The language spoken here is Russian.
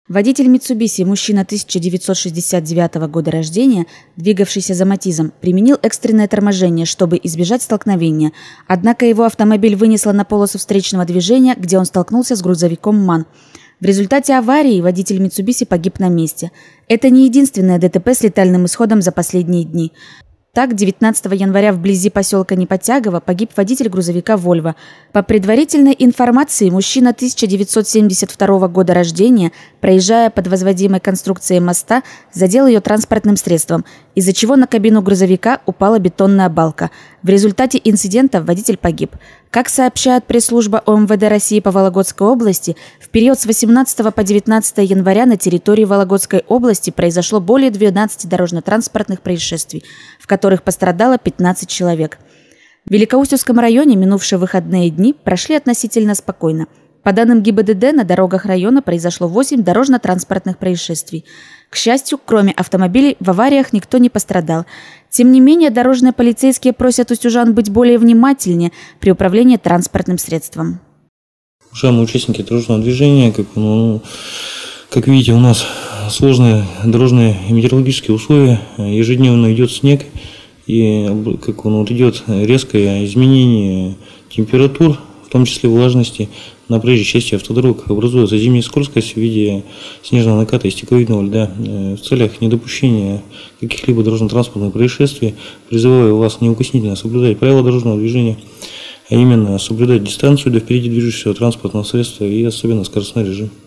Водитель Mitsubishi, мужчина 1969 года рождения, двигавшийся за Матизом, применил экстренное торможение, чтобы избежать столкновения. Однако его автомобиль вынесло на полосу встречного движения, где он столкнулся с грузовиком МАН. В результате аварии водитель Mitsubishi погиб на месте. Это не единственное ДТП с летальным исходом за последние дни. Так, 19 января вблизи поселка Неподтягово погиб водитель грузовика «Вольво». По предварительной информации, мужчина 1972 года рождения, проезжая под возводимой конструкцией моста, задел ее транспортным средством, из-за чего на кабину грузовика упала бетонная балка. В результате инцидента водитель погиб. Как сообщает пресс-служба ОМВД России по Вологодской области, в период с 18 по 19 января на территории Вологодской области произошло более 12 дорожно-транспортных происшествий, в которых пострадало 15 человек. В Великоустюгском районе минувшие выходные дни прошли относительно спокойно. По данным ГИБДД, на дорогах района произошло 8 дорожно-транспортных происшествий. К счастью, кроме автомобилей, в авариях никто не пострадал. Тем не менее, дорожные полицейские просят устюжан быть более внимательнее при управлении транспортным средством. Уважаемые участники дорожного движения, как видите, у нас сложные дорожные и метеорологические условия. Ежедневно идет снег, и идет резкое изменение температур, в том числе влажности. На проезжей части автодорог образуется зимняя скользкость в виде снежного наката и стекловидного льда. В целях недопущения каких-либо дорожно-транспортных происшествий призываю вас неукоснительно соблюдать правила дорожного движения, а именно соблюдать дистанцию до впереди движущегося транспортного средства и особенно скоростной режим.